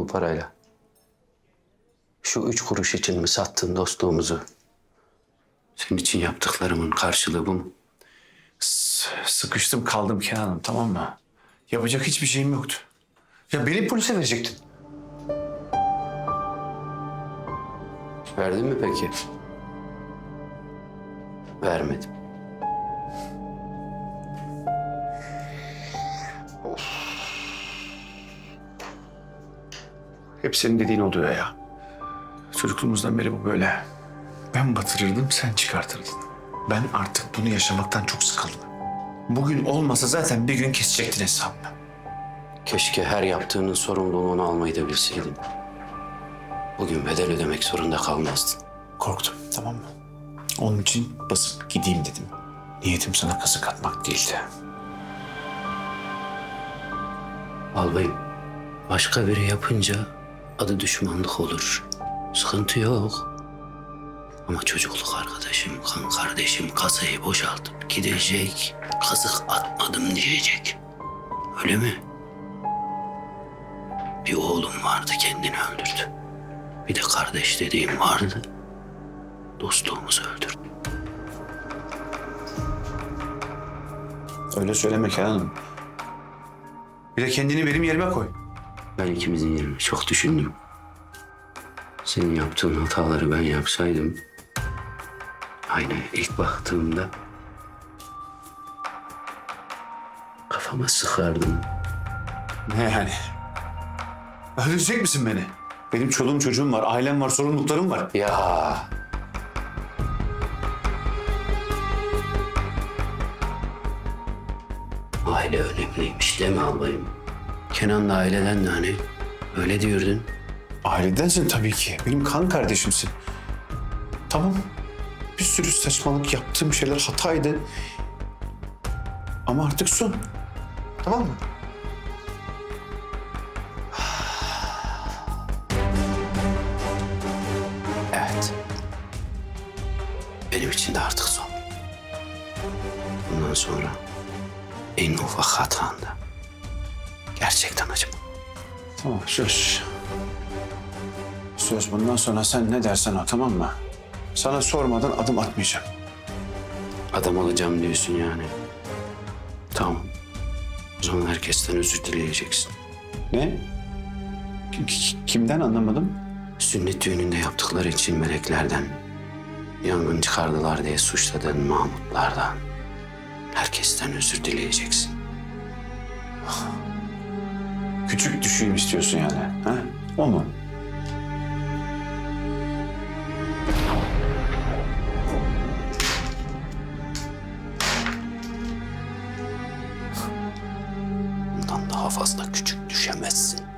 bu parayla? Şu 3 kuruş için mi sattın dostluğumuzu? Senin için yaptıklarımın karşılığı bu mu? Sıkıştım kaldım Kenan'ım, tamam mı? Yapacak hiçbir şeyim yoktu. Ya beni polise verecektin. Verdin mi peki? Vermedim. Hep senin dediğin oluyor ya. Çocukluğumuzdan beri bu böyle. Ben batırırdım, sen çıkartırdın. Ben artık bunu yaşamaktan çok sıkıldım. Bugün olmasa zaten bir gün kesecektin hesabını. Keşke her yaptığının sorumluluğunu almayı da bilseydin. Bugün bedel ödemek zorunda kalmazdın. Korktum, tamam mı? Onun için basıp gideyim dedim. Niyetim sana kazık atmak değildi. Albayım, başka biri yapınca adı düşmanlık olur. Sıkıntı yok. Ama çocukluk arkadaşım, kan kardeşim kasayı boşaltıp gidecek. Kazık atmadım diyecek. Öyle mi? Bir oğlum vardı, kendini öldürdü. Bir de kardeş dediğim vardı. Dostluğumuzu öldürdü. Öyle söyleme Kenan'ım. Bir de kendini benim yerime koy. Ben ikimizin yerine çok düşündüm. Senin yaptığın hataları ben yapsaydım... aynaya ilk baktığımda... kafama sıkardım. Ne yani? Öldürecek misin beni? Benim çoluğum çocuğum var, ailem var, sorumluluklarım var. Ya... aile önemliymiş değil mi albayım? Kenan da aileden de hani öyle diyordun. Ailedensin tabii ki. Benim kan kardeşimsin. Tamam. Bir sürü saçmalık yaptığım şeyler hataydı. Ama artık son. Tamam mı? Evet. Benim için de artık son. Bundan sonra en ufak hatanda gerçekten acımam. Tamam, söz. Söz, bundan sonra sen ne dersen o, tamam mı? Sana sormadan adım atmayacağım. Adam olacağım diyorsun yani. Tamam. O zaman herkesten özür dileyeceksin. Ne? Kimden anlamadım? Sünnet düğününde yaptıkları için meleklerden, yangın çıkardılar diye suçladığın Mahmutlardan, herkesten özür dileyeceksin. Küçük düşeyim istiyorsun yani, ha? O mu? Bundan daha fazla küçük düşemezsin.